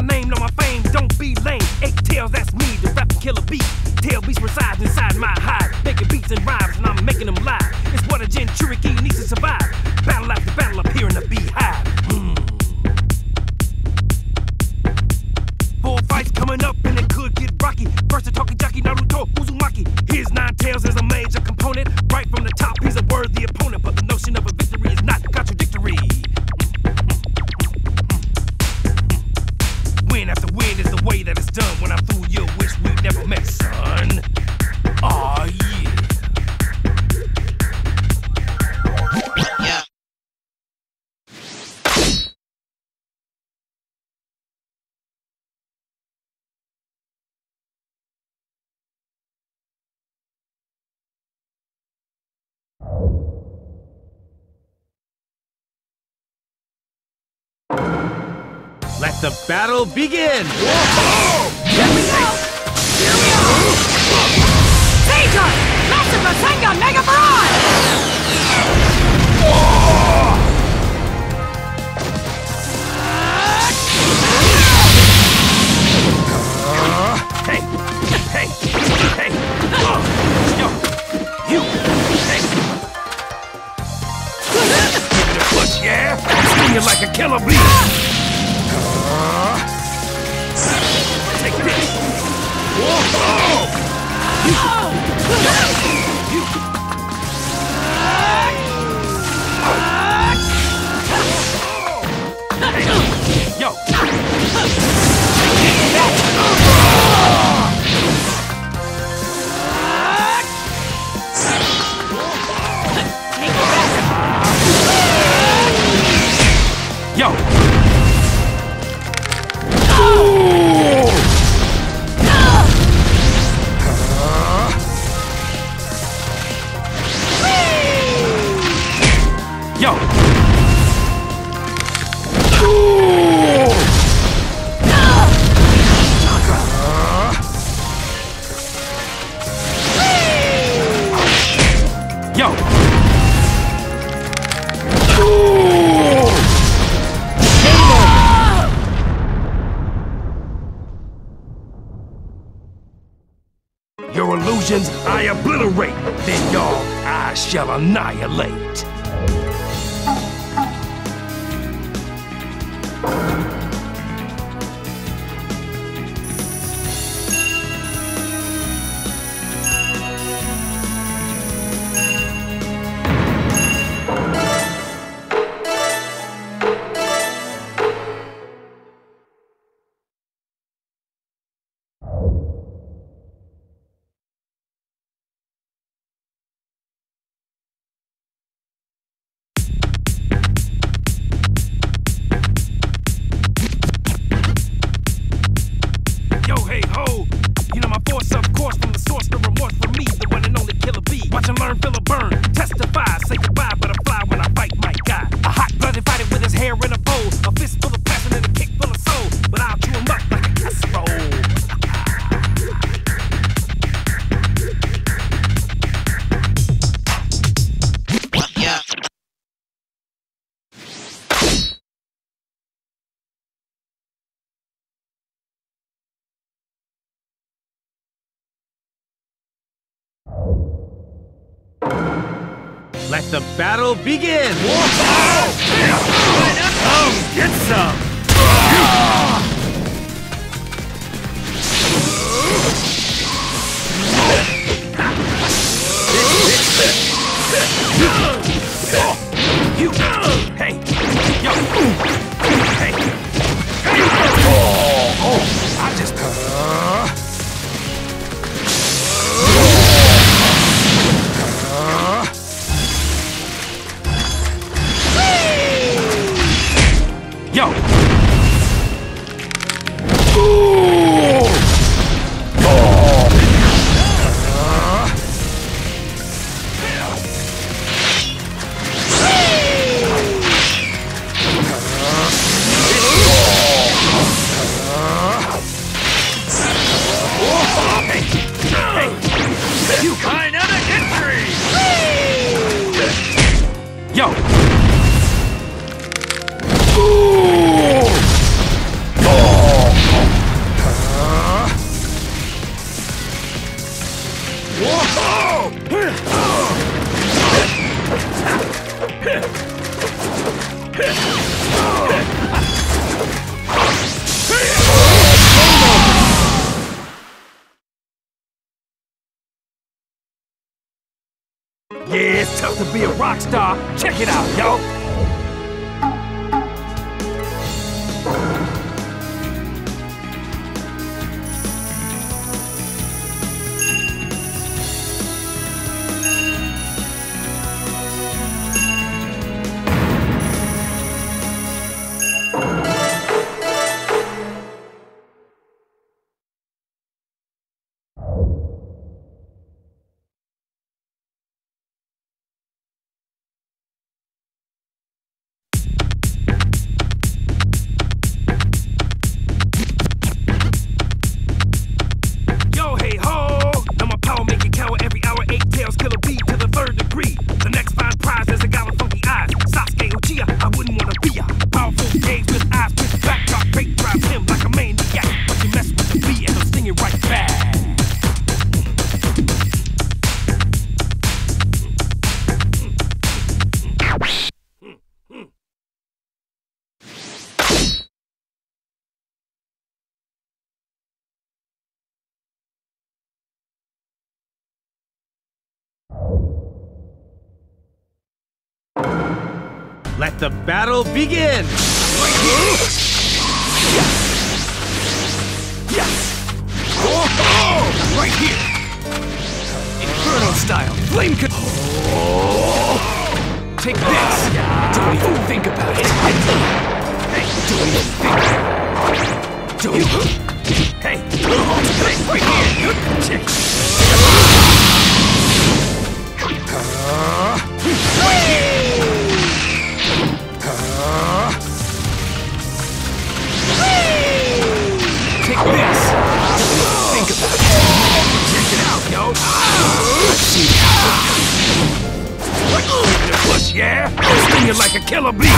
name, know my fame, don't be lame. 8 tails, that's me, the rap killer beat. Tail beast resides inside my hide, making beats and rhymes, and I'm making them live. It's what a Cherokee needs to survive. Battle after battle up here in the beehive. 4 fights coming up and it could get rocky. First the talkie jockey Naruto Uzumaki. His 9 tails is a major component. Right from the top, he's a worthy opponent, but the notion of a victory is not contradictory. Win after win is the way that it's done. When I'm through, you'll wish we'd never met, son. Aw, yeah. Yeah. Let the battle begin! Whoa! Here we go! Here we are! Vega! Massive Rasengan Mega Barrage! Hey! Hey! Hey! Yo! You! Hey! Give it a push, yeah? Sting you like a killer bee! Take this! Whoa! Yo! Yo! Yo! Yo! Your illusions I obliterate, then y'all I shall annihilate. Watch and learn, feel a burn, testify, say goodbye, but I fly when I fight my guy. A hot-blooded fighter with his hair in a bowl, a fist full of passion and a kick full of soul, but I'll chew him up like a casserole. Yeah. Let the battle begin! Whoa! Come, get some! You! Hey! Yo! Hey! I just... Yo! about to be a rock star. Check it out, yo. Let the battle begin! Right here! Inferno style! Flame con- Take this! Don't even think about it! Hey, don't even think! Don't even... Hey! Right here! Check! Take this! Think about it! Check it out, yo! Let's see what give it a push, yeah? I'll sting you like a killer bee!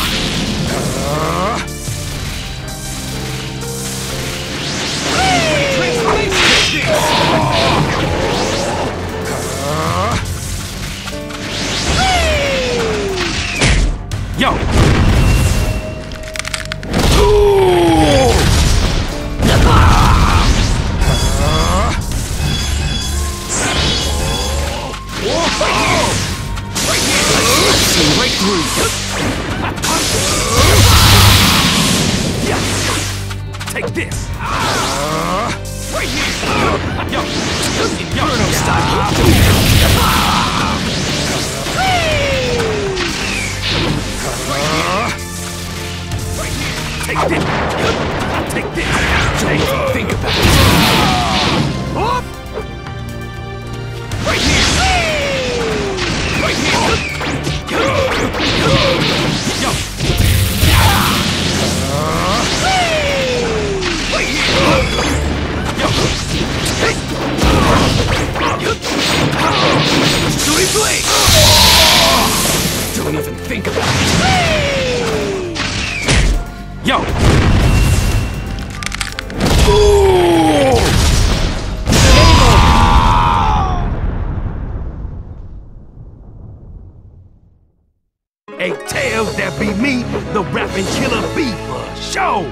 Yo! Right through. Yeah. Take this. Right here. Yo. Inferno style. Right here. Take this. Take this. Don't think about it. Up. Right here. Right here. Yo! Don't even think about it. Yo! Eight tails, that be me, the rapping killer bee for show!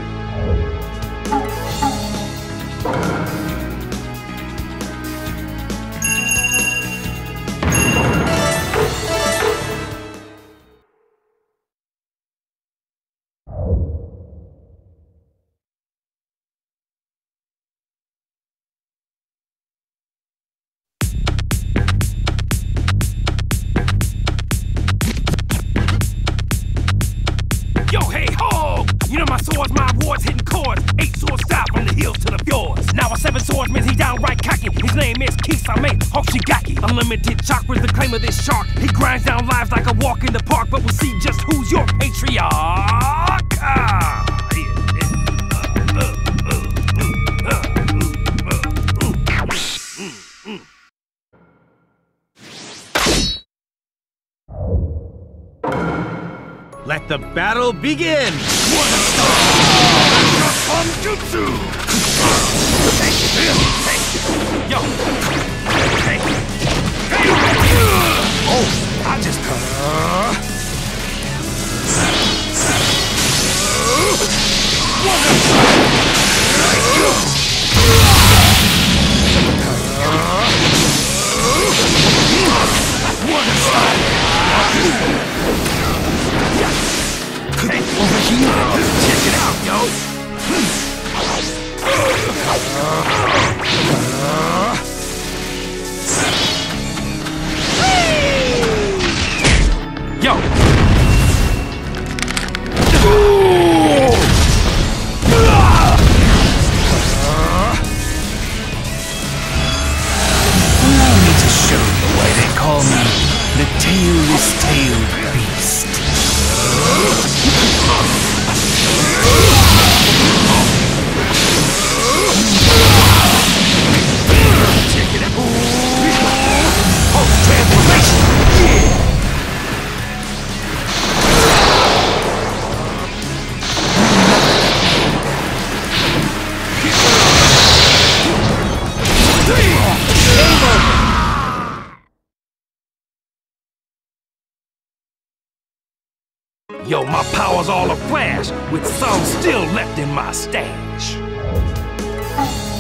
Yo, hey, ho! You know my swords, my awards hitting chords. 8 swords style from the hills to the fjords. Now a 7 swordsman, he downright cocky. His name is Kisame Hoshigaki. Unlimited chakras, the claim of this shark. He grinds down lives like a walk in the park, but we'll see just who's your patriarch. Let the battle begin! Jutsu! Yo! Hey! Oh! I just... What a style! Yo, my power's all a flash, with some still left in my stash.